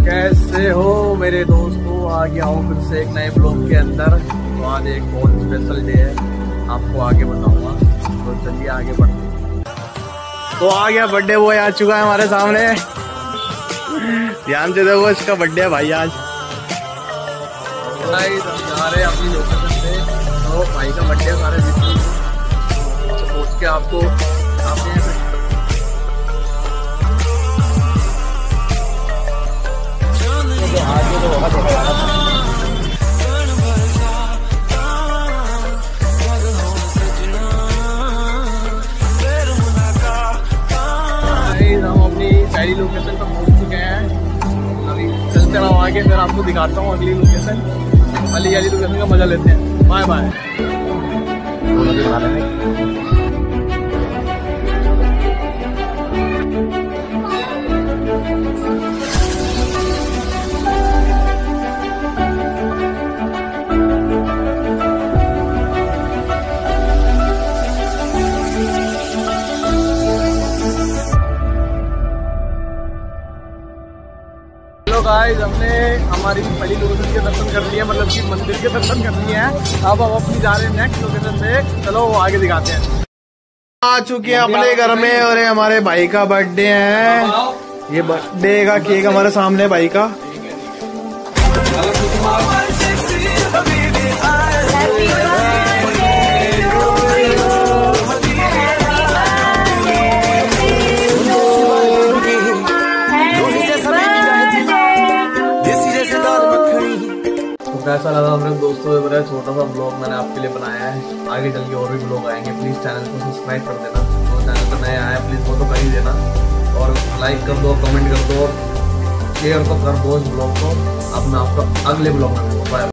कैसे हो मेरे दोस्तों, आ गया हूँ फिर से एक नए ब्लॉग के अंदर। तो आज एक बहुत स्पेशल डे है, आपको आगे बताऊंगा। तो चलिए आगे बढ़ते हैं। तो आ गया बर्थडे बॉय, आ चुका है हमारे सामने। ध्यान से देखो, इसका बर्थडे है भाई आज। जा रहे अपनी लोकेशन से, तो भाई का बर्थडे हमारे सोच के आपको हम अपनी पहली लोकेशन पर पहुंच चुके हैं। अभी चलते रहो आगे, फिर आपको दिखाता हूँ अगली लोकेशन। वाली लोकेशन का मजा लेते हैं। Bye bye. गाइस, हमने हमारी पहली लोकेशन के दर्शन कर लिए, मतलब कि मंदिर के दर्शन कर लिए हैं। अब हम अपनी जा रहे हैं नेक्स्ट लोकेशन पे। चलो वो आगे दिखाते हैं। आ चुके हैं अपने घर में और हमारे भाई का बर्थडे है। ये बर्थडे का केक हमारे सामने भाई का। कैसा लगा मेरे दोस्तों, मेरा छोटा सा ब्लॉग मैंने आपके लिए बनाया है। आगे चल के और भी ब्लॉग आएंगे। प्लीज़ चैनल को सब्सक्राइब कर देना। तो चैनल पर नया आया प्लीज़ वो तो कर ही देना, और लाइक कर दो, कमेंट कर दो, शेयर तो कर दो इस ब्लॉग को। अब मैं आपको अगले ब्लॉग में मिलूंगा। बाय।